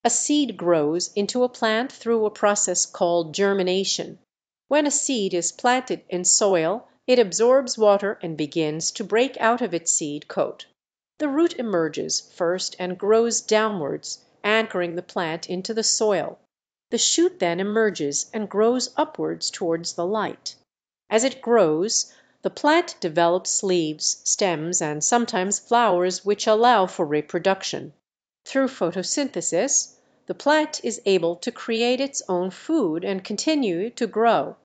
A seed grows into a plant through a process called germination. When a seed is planted in soil, it absorbs water and begins to break out of its seed coat. The root emerges first and grows downwards, anchoring the plant into the soil. The shoot then emerges and grows upwards towards the light. As it grows, the plant develops leaves, stems, and sometimes flowers which allow for reproduction. Through photosynthesis, the plant is able to create its own food and continue to grow.